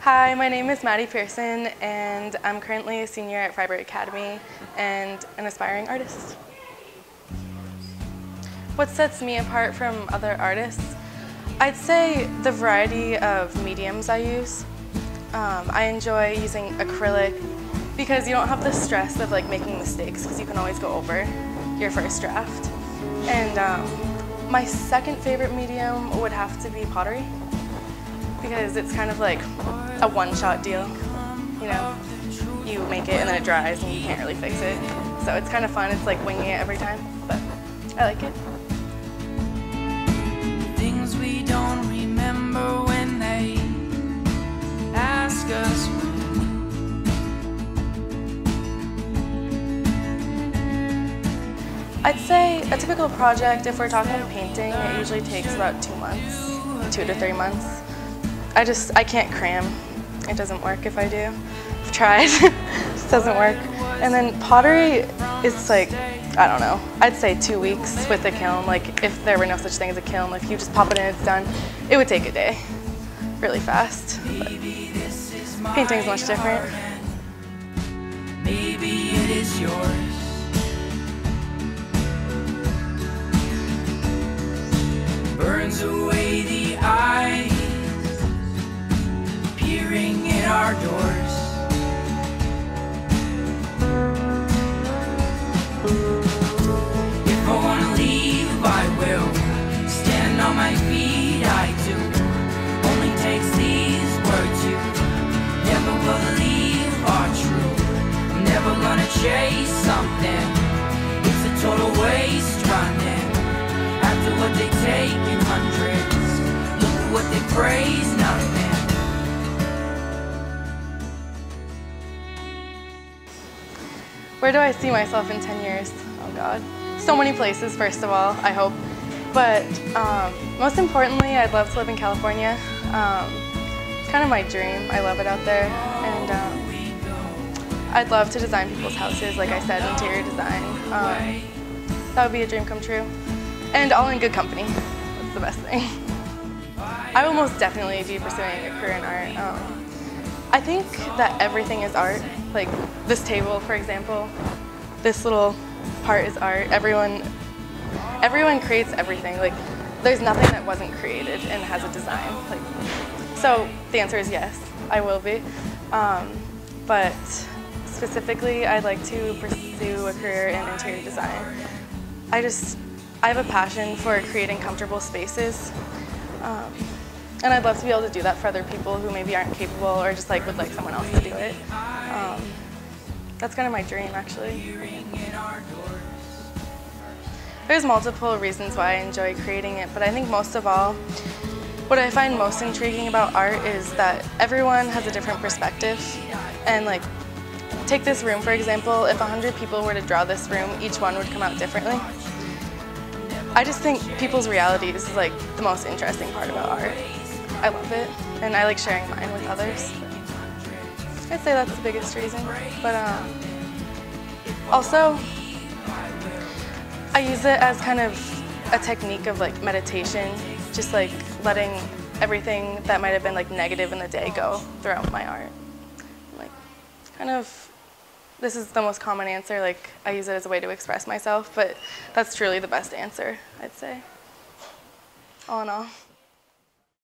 Hi, my name is Maddie Pearson, and I'm currently a senior at Fryeburg Academy and an aspiring artist. What sets me apart from other artists? I'd say the variety of mediums I use. I enjoy using acrylic because you don't have the stress of making mistakes because you can always go over your first draft. And my second favorite medium would have to be pottery because it's kind of like a one-shot deal. You know, you make it and then it dries and you can't really fix it. So it's kind of fun. It's like winging it every time, but I like it. Things we don't remember when they ask us. I'd say a typical project, if we're talking painting, it usually takes about 2 months, 2 to 3 months. I can't cram. It doesn't work if I do. I've tried, it just doesn't work. And then pottery is I don't know, I'd say 2 weeks with a kiln. If there were no such thing as a kiln, if you just pop it in, it's done. It would take a day, really fast. But painting's much different. Maybe it is yours. Burns away the eyes peering in our doors. If I wanna leave, I will. Stand on my feet, I do. Only takes these words you never believe are true. I'm never gonna chase something. It's a total waste running after what they take in hundreds. Look at what they praise, nothing. Where do I see myself in 10 years? Oh God. So many places, first of all, I hope. But most importantly, I'd love to live in California. It's kind of my dream. I love it out there. And I'd love to design people's houses, like I said, interior design. That would be a dream come true. And all in good company. That's the best thing. I will most definitely be pursuing a career in art. I think that everything is art. Like this table, for example, this little part is art. Everyone creates everything. There's nothing that wasn't created and has a design. So the answer is yes, I will be. But specifically, I'd like to pursue a career in interior design. I have a passion for creating comfortable spaces. And I'd love to be able to do that for other people who maybe aren't capable or just would like someone else to do it. That's kind of my dream, actually. There's multiple reasons why I enjoy creating it, but I think most of all, what I find most intriguing about art is that everyone has a different perspective. And take this room, for example, if 100 people were to draw this room, each one would come out differently. I just think people's realities is the most interesting part about art. I love it, and I like sharing mine with others. I'd say that's the biggest reason. But also, I use it as kind of a technique of meditation, just letting everything that might have been negative in the day go throughout my art. This is the most common answer. I use it as a way to express myself, but that's truly the best answer, I'd say, all in all.